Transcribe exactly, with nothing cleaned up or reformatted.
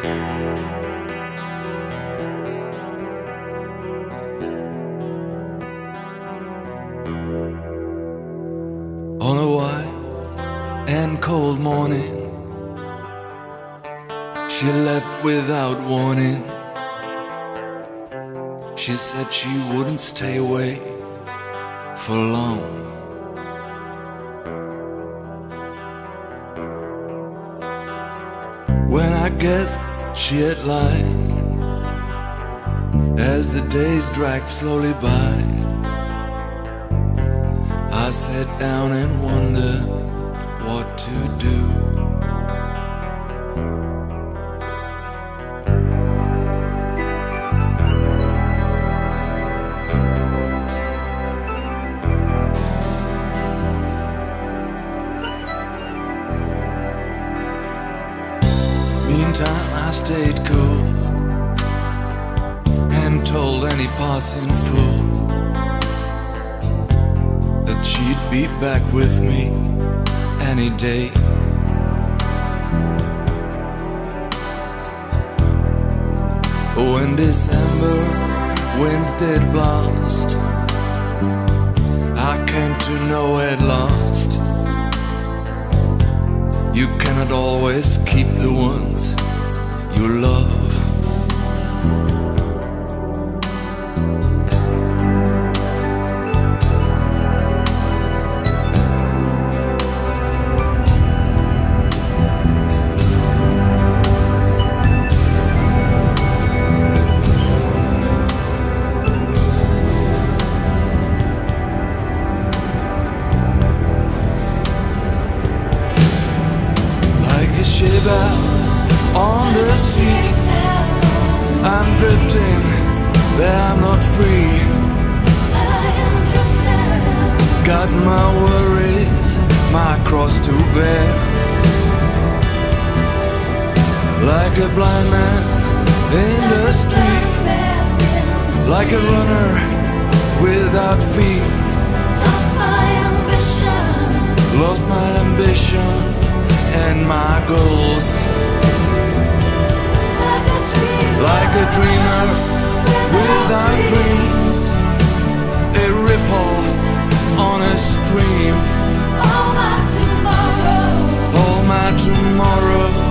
On a white and cold morning, she left without warning. She said she wouldn't stay away for long. When I guessed she had lied, as the days dragged slowly by, I sat down and wondered what to do. Meantime I stayed cool and told any passing fool that she'd be back with me any day. Oh, in December winds did blast, I came to know at last you cannot always keep the ones you love. Ship out on the sea, I'm drifting, but I'm not free. Got my worries, my cross to bear. Like a blind man in the street, like a runner without feet. Lost my ambition, lost my ambition and my goals. Like a dreamer, like a dreamer without dreams, a ripple on a stream. All my tomorrow, all my tomorrow